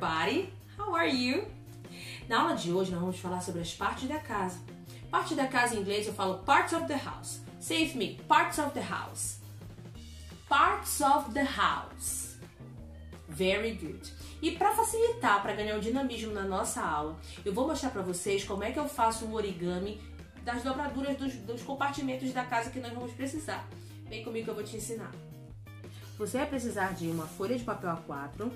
everybody! How are you? Na aula de hoje nós vamos falar sobre as partes da casa. Parte da casa em inglês eu falo parts of the house. Say with me, parts of the house. Parts of the house. Very good. E para facilitar, para ganhar um dinamismo na nossa aula, eu vou mostrar para vocês como é que eu faço um origami das dobraduras dos compartimentos da casa que nós vamos precisar. Vem comigo que eu vou te ensinar. Você vai precisar de uma folha de papel A4,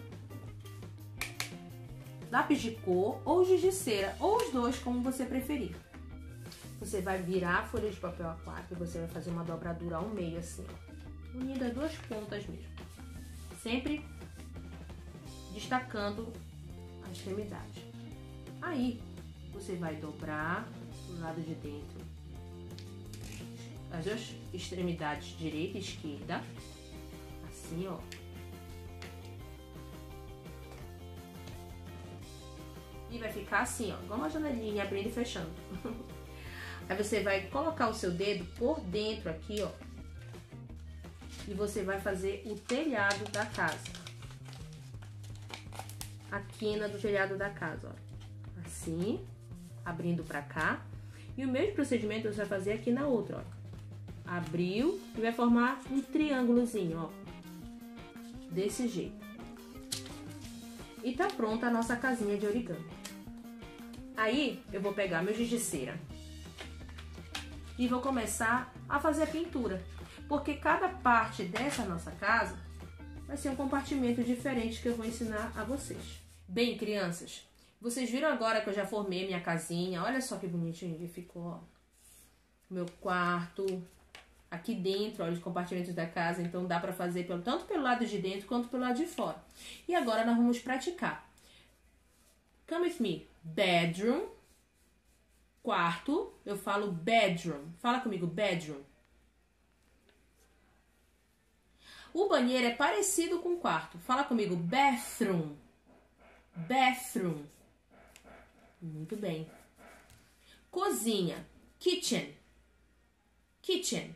lápis de cor ou giz de cera, ou os dois, como você preferir. Você vai virar a folha de papel A4 e você vai fazer uma dobradura ao meio assim, ó, unindo as duas pontas mesmo. Sempre destacando a extremidade. Aí, você vai dobrar do lado de dentro as duas extremidades, direita e esquerda, assim, ó. E vai ficar assim, ó, igual uma janelinha abrindo e fechando. Aí você vai colocar o seu dedo por dentro aqui, ó. E você vai fazer o telhado da casa. A quina do telhado da casa, ó. Assim, abrindo pra cá. E o mesmo procedimento você vai fazer aqui na outra, ó. Abriu e vai formar um triângulozinho, ó. Desse jeito. E tá pronta a nossa casinha de origami. Aí, eu vou pegar meu giz de cera e vou começar a fazer a pintura. Porque cada parte dessa nossa casa vai ser um compartimento diferente que eu vou ensinar a vocês. Bem, crianças, vocês viram agora que eu já formei minha casinha. Olha só que bonitinho que ficou, ó. Meu quarto. Aqui dentro, olha os compartimentos da casa. Então, dá pra fazer tanto pelo lado de dentro quanto pelo lado de fora. E agora nós vamos praticar. Come with me. Bedroom. Quarto. Eu falo bedroom. Fala comigo, bedroom. O banheiro é parecido com o quarto. Fala comigo, bathroom. Bathroom. Muito bem. Cozinha. Kitchen. Kitchen.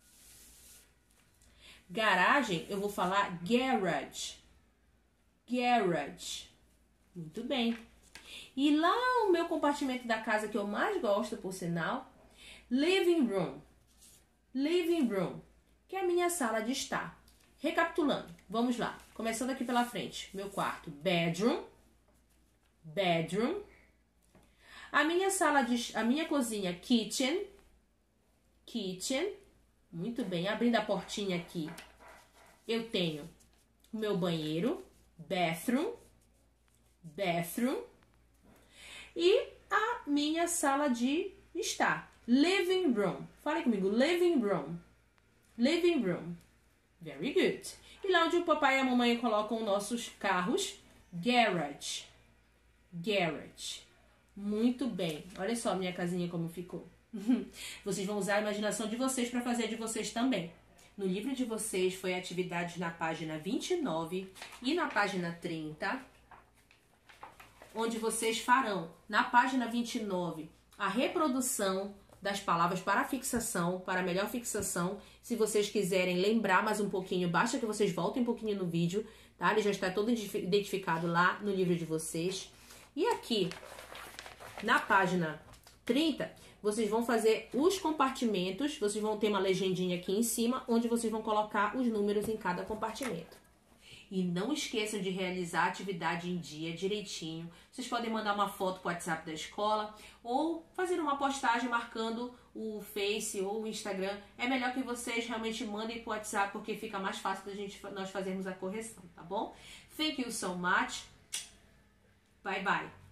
Garagem, eu vou falar garage. Garage. Muito bem. E lá o meu compartimento da casa que eu mais gosto, por sinal, living room. Living room, que é a minha sala de estar. Recapitulando, vamos lá. Começando aqui pela frente. Meu quarto, bedroom. Bedroom. A minha cozinha, kitchen. Kitchen. Muito bem. Abrindo a portinha aqui, eu tenho o meu banheiro, bathroom. Bathroom. E a minha sala de estar, living room. Fale comigo, living room. Living room. Very good. E lá onde o papai e a mamãe colocam nossos carros, garage. Garage. Muito bem. Olha só a minha casinha como ficou. Vocês vão usar a imaginação de vocês para fazer a de vocês também. No livro de vocês foi atividades na página 29 e na página 30, onde vocês farão, na página 29, a reprodução das palavras para fixação, para melhor fixação. Se vocês quiserem lembrar mais um pouquinho, basta que vocês voltem um pouquinho no vídeo, tá? Ele já está todo identificado lá no livro de vocês. E aqui, na página 30, vocês vão fazer os compartimentos, vocês vão ter uma legendinha aqui em cima, onde vocês vão colocar os números em cada compartimento. E não esqueçam de realizar a atividade em dia, direitinho. Vocês podem mandar uma foto para o WhatsApp da escola ou fazer uma postagem marcando o Face ou o Instagram. É melhor que vocês realmente mandem para o WhatsApp, porque fica mais fácil nós fazermos a correção, tá bom? Thank you so much. Bye, bye.